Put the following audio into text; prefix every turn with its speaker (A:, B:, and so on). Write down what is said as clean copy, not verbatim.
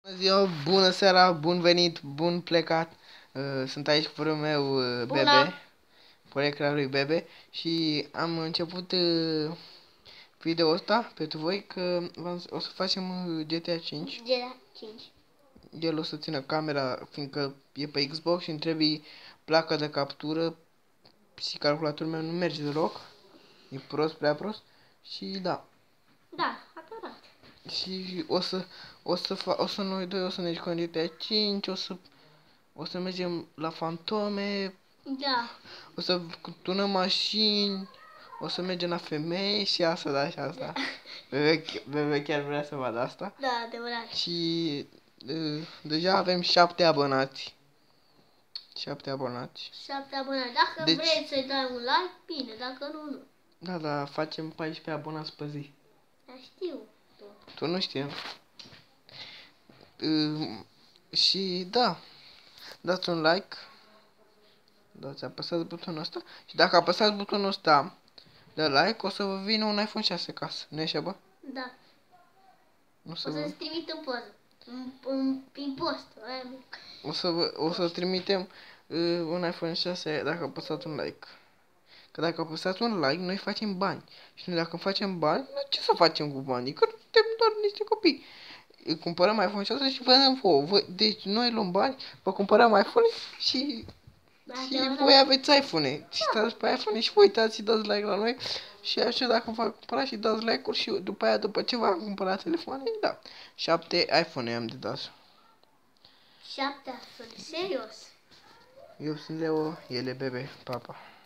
A: Bună ziua, bună seara, bun venit, bun plecat. Sunt aici cu fărul meu, Bebe, porecla lui Bebe, și am început video ăsta pentru voi că o să facem GTA 5.
B: GTA 5.
A: El o să țină camera fiindcă e pe Xbox și îmi trebuie placa de captură și calculatorul meu nu merge deloc. E prost, prea prost. Și da.
B: Da, adevărat.
A: Și o să noi doi o să ne jucăm GTA 5, o să mergem la fantome,
B: Da.
A: o să tunăm mașini, o să mergem la femei și asta, da, și asta. Bebe chiar vrea să vadă asta.
B: Da, adevărat.
A: Și deja avem 7 abonați. 7 abonați.
B: 7 abonați. Dacă
A: Deci,
B: vreți să-i dai un like, bine. Dacă nu, nu.
A: Da, da, facem 14 abonați pe zi.
B: Da, știu.
A: Tu nu știi. Și da, dați un like. Dați, apăsați butonul ăsta. Și dacă apăsați butonul ăsta de like, o să vă vină un iPhone 6 acasă. Nu-i așa, bă?
B: Da.
A: O
B: O să-ți trimit în poză. Prin post.
A: O să trimitem un iPhone 6 dacă apăsați un like. Că dacă apăsați un like, noi facem bani. Și noi dacă facem bani, noi ce să facem cu banii? Că suntem doar niște copii. Cumpărăm iPhone 6 și vă dăm vouă. Deci noi luăm bani, vă cumpărăm iPhone și voi aveți iPhone. Și stați pe iPhone și vă uitați și dați like la noi. Și așa dacă v-a cumpărat și dați like-uri și după aia, după ce v-am cumpărat telefoane, da. 7 iPhone am de dat.
B: 7 iPhone, serios.
A: Eu sunt Leo, el e Bebe, papa.